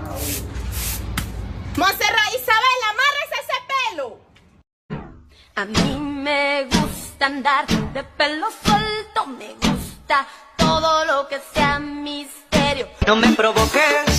Montserrat Isabel, amárrese ese pelo. A mí me gusta andar de pelo suelto, me gusta todo lo que sea misterio. No me provoques.